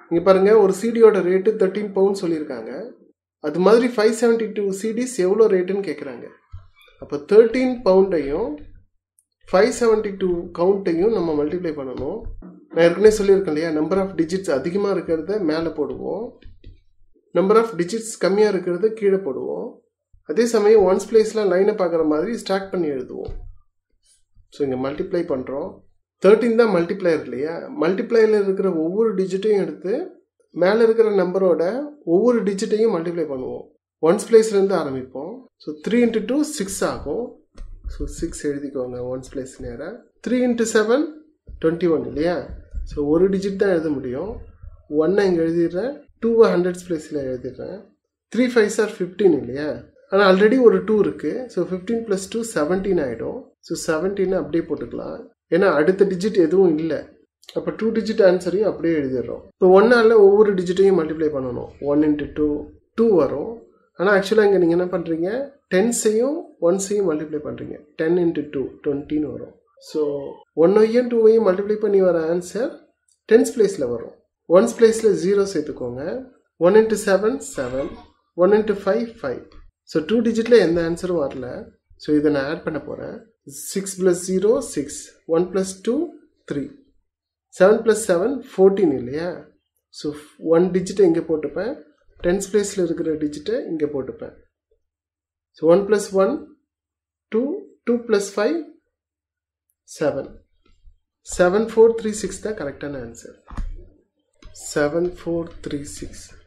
இங்கே பாருங்கள், ஒரு சிடியோட ரேட்டு 13 பவுண்ட் சொல்லியிருக்காங்க. அது மாதிரி 572 சிடிஸ் எவ்வளோ ரேட்டுன்னு கேட்குறாங்க. அப்போ 13 பவுண்டையும் 572 கவுண்ட்டையும் நம்ம மல்டிப்ளை பண்ணணும். நான் ஏற்கனவே சொல்லியிருக்கேன் இல்லையா, நம்பர் ஆஃப் டிஜிட்ஸ் அதிகமாக இருக்கிறத மேலே போடுவோம், நம்பர் ஆஃப் டிஜிட்ஸ் கம்மியாக இருக்கிறத கீழே போடுவோம். அதே சமயம் ஒன்ஸ் பிளேஸில் லைனை பார்க்குற மாதிரி ஸ்டாக் பண்ணி எழுதுவோம். ஸோ இங்கே மல்டிப்ளை பண்ணுறோம். 13 தான் மல்டிப்ளையர் இல்லையா, மல்டிப்ளையரில் இருக்கிற ஒவ்வொரு டிஜிட்டையும் எடுத்து மேலே இருக்கிற நம்பரோட ஒவ்வொரு டிஜிட்டையும் மல்டிப்ளை பண்ணுவோம். ஒன்ஸ் பிளேஸ்லேருந்து ஆரம்பிப்போம். ஸோ 3 × 2 6 ஆகும். ஸோ 6 எழுதிக்கோங்க ஒன்ஸ் பிளேஸ் நேராக. 3 × 7 21 இல்லையா. ஸோ ஒரு டிஜிட் தான் எழுத முடியும். 1 இங்கே எழுதிடுறேன், 2 ஹண்ட்ரட்ஸ் பிளேஸில் எழுதிடுறேன். 3 5s are 15 இல்லையா. ஆனால் ஆல்ரெடி ஒரு 2 இருக்குது. ஸோ 15 + 2 17 ஆகிடும். ஸோ 17 அப்படியே போட்டுக்கலாம், ஏன்னா அடுத்த டிஜிட் எதுவும் இல்லை. அப்போ 2 டிஜிட் ஆன்சரையும் அப்படியே எழுதிடுறோம். இப்போ 1ஆல் ஒவ்வொரு டிஜிட்டையும் மல்டிப்ளை பண்ணணும். 1 × 2 2 வரும். ஆனால் ஆக்சுவலாக இங்கே நீங்கள் என்ன பண்ணுறீங்க, 10s-ஐயும் 1s-ஐயும் மல்டிப்ளை பண்ணுறீங்க. 10 × 2 20ன்னு வரும். ஸோ 1ஐயும் 2ஐயும் மல்டிப்ளை பண்ணி வர ஆன்சர் 10s பிளேஸில் வரும். 1s பிளேஸில் 0 சேர்த்துக்கோங்க. 1 × 7 7, 1 × 5 5. ஸோ 2 டிஜிட்டில் எந்த ஆன்சரும் வரல. ஸோ இதை நான் ஆட் பண்ண போகிறேன். 6 + 0 6, 1 + 2 3, 7 + 7 14 இல்லையா. ஸோ 1 டிஜிட்டை இங்கே போட்டுப்பேன், 10s பிளேஸில் இருக்கிற டிஜிட்டை இங்கே போட்டுப்பேன். ஸோ 1 + 1 2, 2 + 5 7, 7 4 3 6 தான் கரெக்டான ஆன்சர். 7 4 3 6.